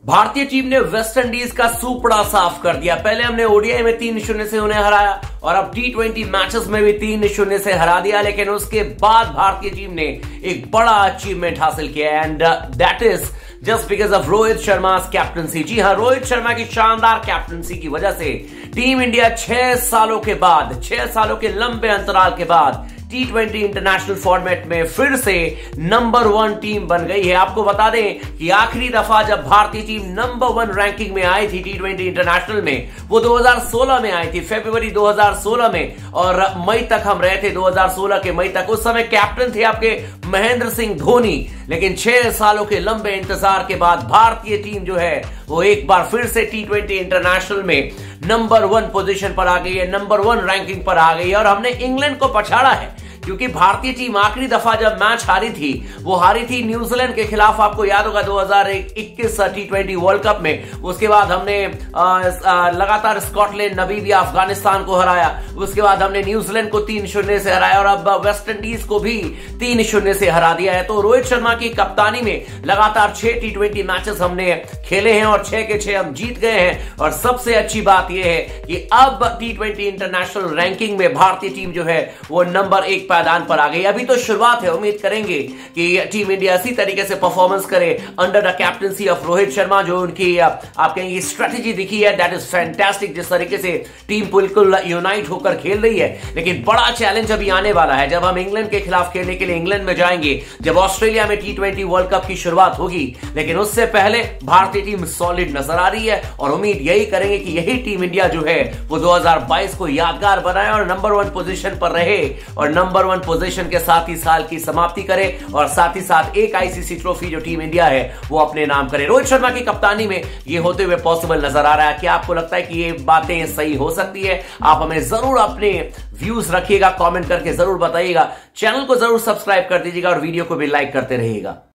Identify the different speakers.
Speaker 1: भारतीय टीम ने West Indies का सुपड़ा साफ कर दिया। पहले हमने ओडीआई में 3-0 से उन्हें हराया और अब टी20 मैचेस में भी 3-0 से हरा दिया, लेकिन उसके बाद भारतीय टीम ने एक बड़ा अचीवमेंट हासिल किया and that is just because of Rohit Sharma captaincy. जी हां, रोहित शर्मा की शानदार कैप्टनसी की वजह से टीम इंडिया 6 सालों के लंबे अंतराल के बाद टी20 इंटरनेशनल फॉर्मेट में फिर से नंबर 1 टीम बन गई है। आपको बता दें कि आखिरी दफा जब भारतीय टीम नंबर 1 रैंकिंग में आई थी टी20 इंटरनेशनल में, वो 2016 में आई थी, फरवरी 2016 में, और मई तक हम रहे थे, 2016 के मई तक। उस समय कैप्टन थे आपके महेंद्र सिंह धोनी। लेकिन 6 सालों के लंबे इंतजार के बाद भारतीय टीम जो है वो एक बार फिर से टी20 इंटरनेशनल में नंबर 1 पोजीशन पर आ गई है, नंबर 1 रैंकिंग पर आ गई है। और हमने इंग्लैंड को पछाड़ा है, क्योंकि भारतीय टीम आखिरी दफा जब मैच हारी थी वो हारी थी न्यूजीलैंड के खिलाफ। आपको याद होगा 2021 टी20 वर्ल्ड कप में। उसके बाद हमने लगातार स्कॉटलैंड, नामीबिया, अफगानिस्तान को हराया। उसके बाद हमने न्यूजीलैंड को 3-0 से हराया और अब वेस्ट इंडीज को भी 3-0 से हरा दिया है। तो रोहित शर्मा की कप्तानी में लगातार 6 टी20 मैचेस हमने खेले हैं और 6 के 6 हम जीत गए हैं। और सबसे अच्छी बात यह है कि अब टी20 इंटरनेशनल रैंकिंग में भारतीय टीम जो है वो नंबर 1 मैदान पर आ गई। अभी तो शुरुआत है, उम्मीद करेंगे कि टीम इंडिया इसी तरीके से परफॉर्मेंस करे under the captaincy of Rohit Sharma. जो उनकी आप कहेंगे स्ट्रेटेजी दिखी है, दैट इज फैंटास्टिक। जिस तरीके से टीम बिल्कुल यूनाइट होकर खेल रही है। लेकिन बड़ा चैलेंज अभी आने वाला है जब हम इंग्लैंड के खिलाफ खेलने के लिए इंग्लैंड में जाएंगे, जब ऑस्ट्रेलिया में टी20 वर्ल्ड कप की शुरुआत होगी। लेकिन उससे पहले भारतीय टीम सॉलिड नजर आ रही है और उम्मीद यही करेंगे कि यही टीम इंडिया जो है वो 2022 को यादगार बनाए और नंबर 1 पोजीशन पर रहे और नंबर 1 पोजीशन के साथ ही साल की समाप्ति करे और साथ ही साथ एक आईसीसी ट्रॉफी जो टीम इंडिया है वो अपने नाम करे। रोहित शर्मा की कप्तानी में ये होते हुए पॉसिबल नजर आ रहा है। क्या आपको लगता है कि ये बातें सही हो सकती है? आप हमें जरूर अपने व्यूज रखिएगा, कमेंट करके जरूर बताइएगा। चैनल को जरूर सब्सक्राइब कर दीजिएगा और वीडियो को भी लाइक करते रहिएगा।